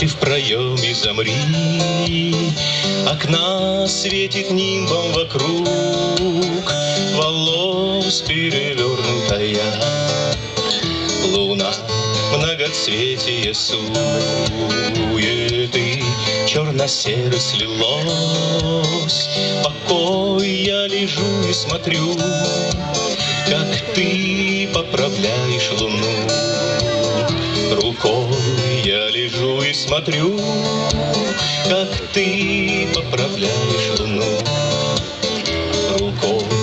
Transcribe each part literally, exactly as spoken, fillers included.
ты в проеме замри. Окна светит нимбом вокруг, волос перевернутая. Луна многоцветие суеты, черно-серый слилось. Покой, я лежу и смотрю, как ты поправляешь луну. Рукой я лежу и смотрю, как ты поправляешь луну. Рукой.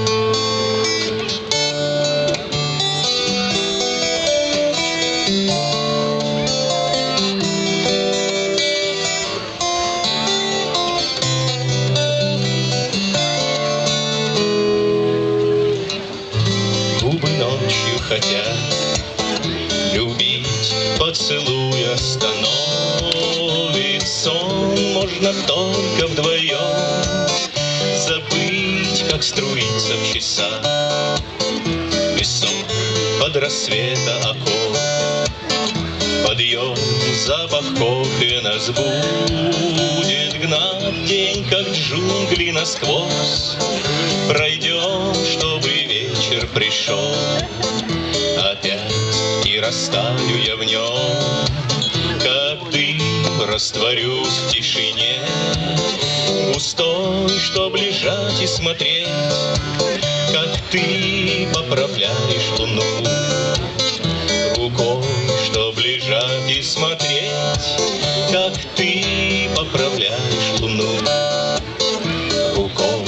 Губы ночью хотят любить, поцелуй остановит сон. Можно только вдвоем забыть, как струится в часах песок под рассвета окон. Подъем, запах кофе нас будет гнать. День, как джунгли насквозь пройдем, чтобы вечер пришел опять, и растаю я в нем, как ты, растворюсь в тишине густой, чтоб лежать и смотреть, как ты поправляешь луну. Рукой, чтоб лежать и смотреть, как ты поправляешь луну. Рукой.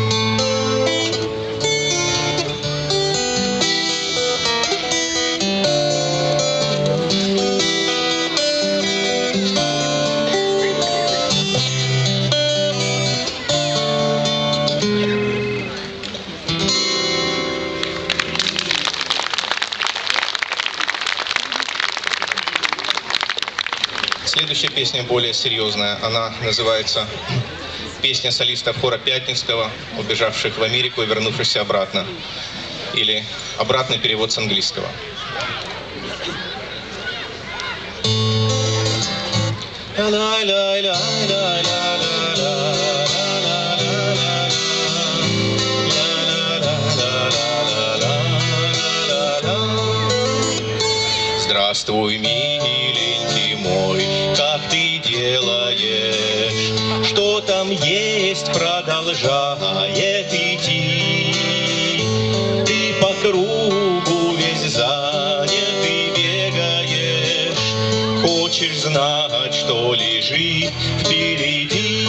Следующая песня более серьезная. Она называется «Песня солистов хора Пятницкого, убежавших в Америку и вернувшихся обратно». Или обратный перевод с английского. Здравствуй, миленький мой, как ты делаешь? Что там есть, продолжает идти? Ты по кругу весь занят и бегаешь. Хочешь знать, что лежит впереди?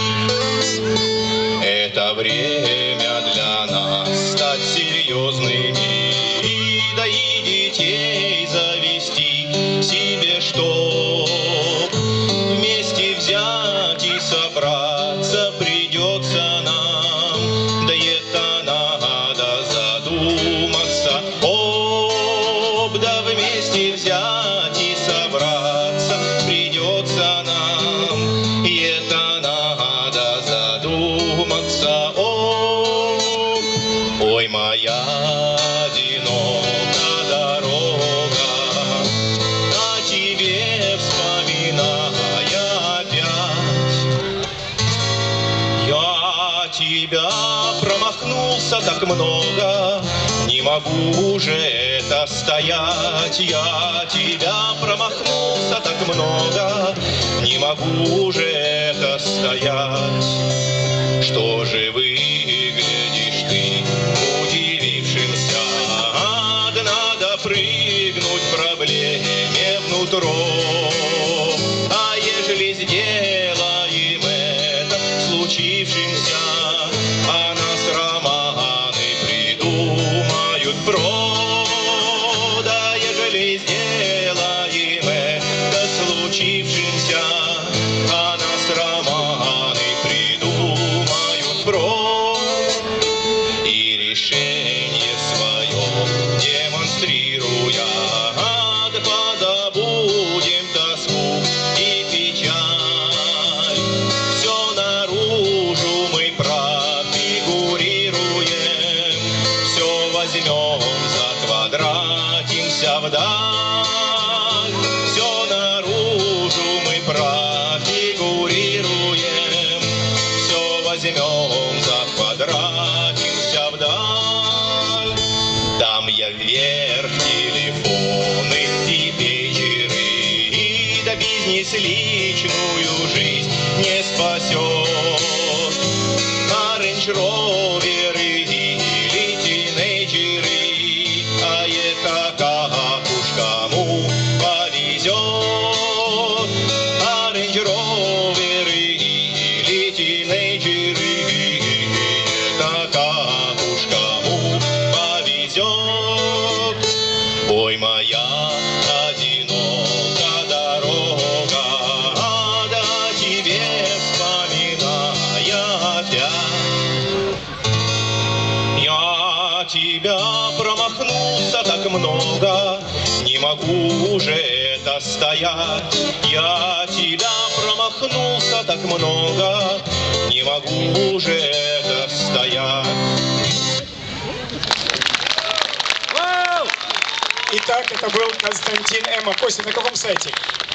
Это время для нас стать серьезными, да и детей завести себе, что вместе взять и собраться придется нам. Да это надо задуматься, об, да вместе взять и собраться придется нам. И это надо задуматься, об, ой, моя одинокая дорога, о тебе вспоминая опять. Я тебя промахнулся так много, не могу же это стоять. Я тебя промахнулся так много, не могу же это стоять. Что же выглядишь ты удивившимся? Надо прыгнуть проблеме внутрь. А ежели сделаем это случившимся, а нас романы придумают про. Да ежели сделаем это случившимся, а нас романы придумают про. И решение свое демонстрируя, позабудем компромисс личную жизнь не спасет. На рейндж-роверы или тинейджеры, а это как уж кому повезет. На рейндж-роверы или тинейджеры, это как уж кому повезет. Ой, моя одинока дорога, а да тебе вспоминая опять. Я тебя промахнулся так много, не могу уже это стоять. Я тебя промахнулся так много, не могу уже это стоять. Итак, это был Константин Эма. Костя, на каком сайте?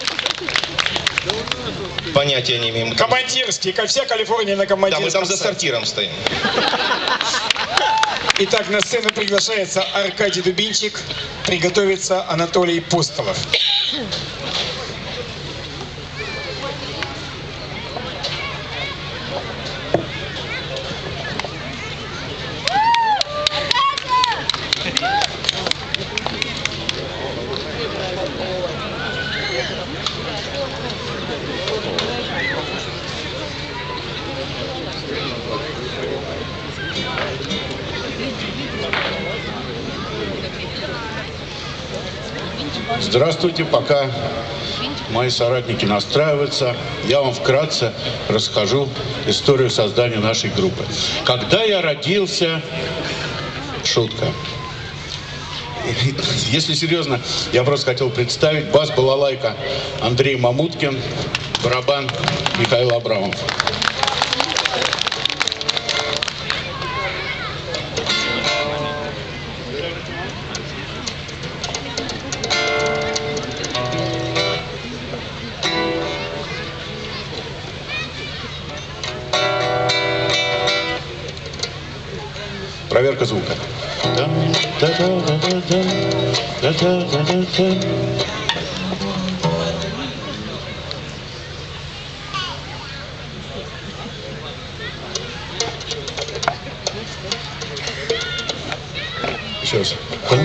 Понятия не имеем. Командирский. Вся Калифорния на Да, командирском мы там за сайте. сортиром стоим. Итак, на сцену приглашается Аркадий Дубинчик. Приготовится Анатолий Постолов. Здравствуйте, пока мои соратники настраиваются, я вам вкратце расскажу историю создания нашей группы. Когда я родился, шутка. Если серьезно, я просто хотел представить: бас-балалайка Андрей Мамуткин, барабан Михаил Абрамов. Проверка звука. Еще раз.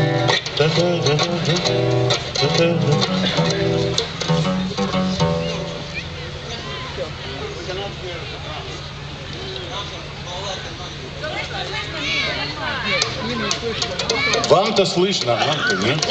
Вам-то слышно, а нам-то нет.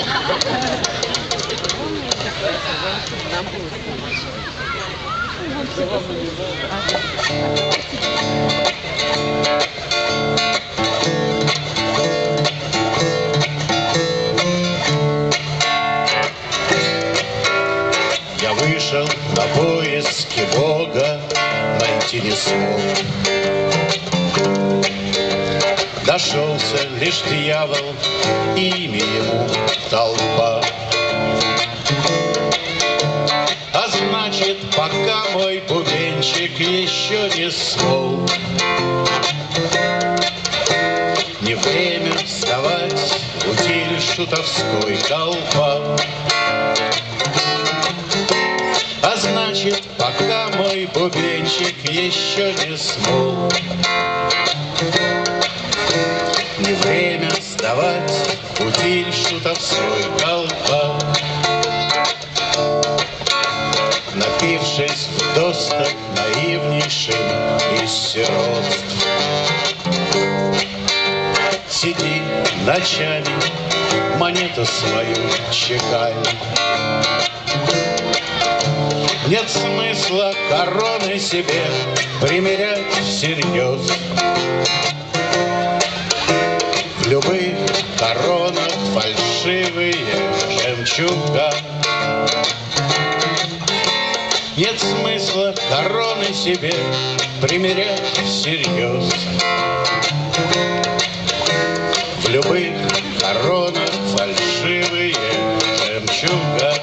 Я вышел на поиски Бога, найти не смог. Нашелся лишь дьявол, имя ему толпа. А значит, пока мой бубенчик еще не смолк, не время вставать, утиль шутовской колпак. А значит, пока мой бубенчик еще не смолк, не время сдавать утиль шутовской колпак. Напившись вдосталь наивнейшим из сиротств, сиди ночами, монету свою чекай. Нет смысла короны себе примерять всерьез. В любых коронах фальшивые жемчуга. Нет смысла короны себе примерять всерьез. В любых коронах фальшивые жемчуга.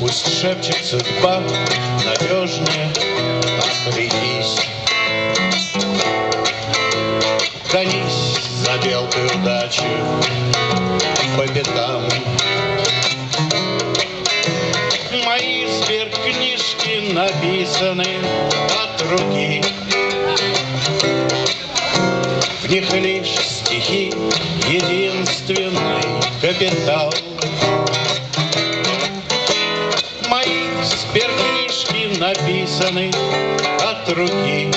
Пусть шепчет судьба надежная, отрекись. Гонись за белкой удачи по пятам. Мои сберкнижки написаны от руки. В них лишь стихи, единственный капитал. Мои сберкнижки написаны от руки.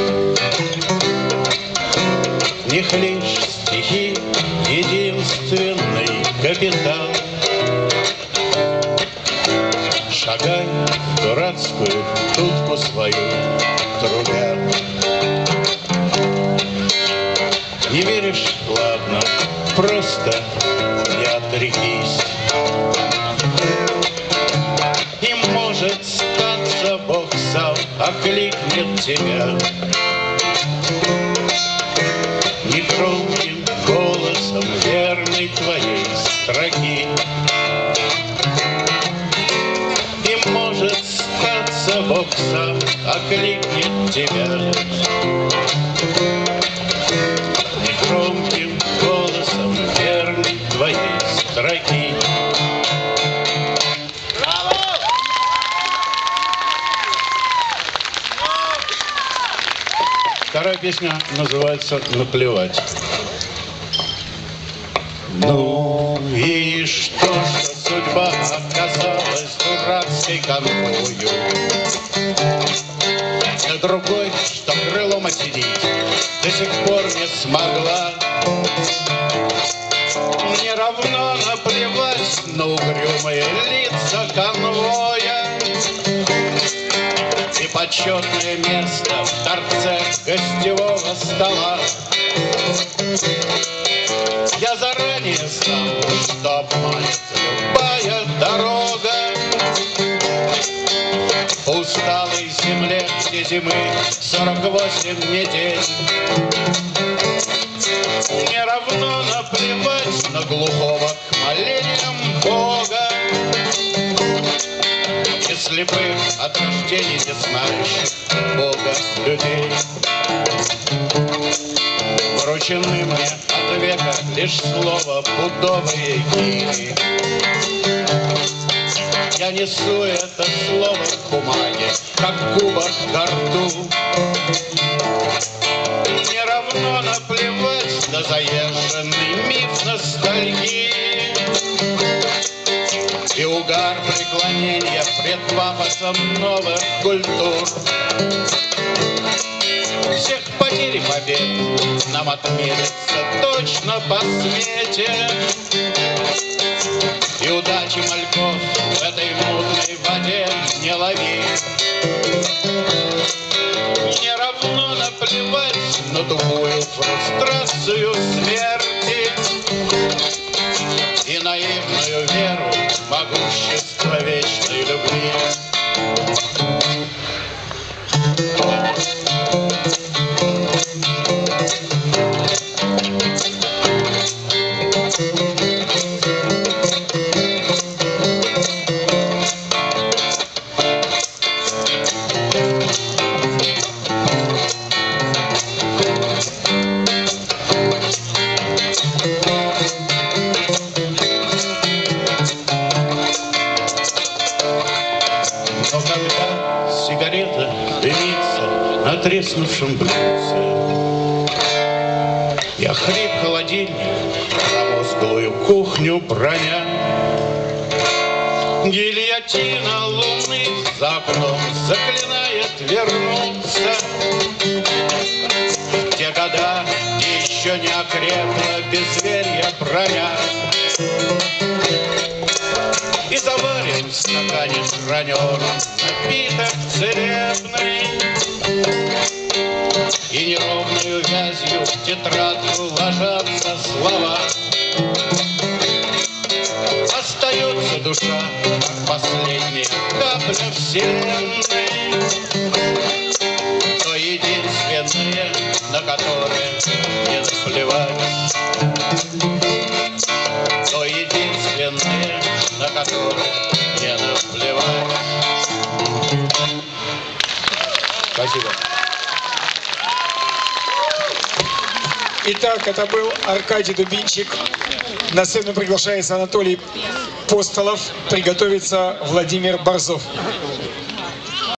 В них лишь стихи, единственный капитал. Шагай в дурацкую тутку свою трубят. Не веришь? Ладно, просто не отрекись. И может статься, Бог сам окликнет тебя негромким голосом верной твоей строки. И может статься, Бог сам окликнет тебя негромким голосом верной твоей строки. Вторая песня называется «Наплевать». Ну и что, что судьба оказалась дурацкой конвою? На другой, что крылом осенить, до сих пор не смогла. Мне равно наплевать на угрюмые лица конвоя и почетное место в торце гостевого стола. Я заранее знал, что обманет любая дорога по усталой земле, где зимы сорок восемь недель. Мне равно наплевать на глухого к молениям Бога и слепых от рождения не знающих Бога людей. Вручены мне от века лишь слово пудовые гири. Я несу это слово к бумаге, как кубок ко рту. Мне равно наплевать на заезженный миф ностальгии и угар преклонения пред пафосом новых культур. Всех потерь и побед нам отмерится точно по смете, и удачи мальков в этой мутной воде не лови. Мне равно наплевать на тупую фрустрацию смерти и наивную веру в могущество вечной любви. Но когда сигарета дымится на треснувшем блюдце, я хрип холодильник, промозглую кухню броня, гильотина луны за окном заклинает вернуться. Те года еще не окрепла безверья броня. И заварим в стакане граненом напиток целебный, и неровную вязью в тетрадку ложатся слова. Остается душа, как последняя капля вселенной, то единственное, на которое не наплевать, то единственное, на которое не наплевать. Спасибо. Итак, это был Аркадий Дубинчик. На сцену приглашается Анатолий Постолов. Приготовится Владимир Борзов.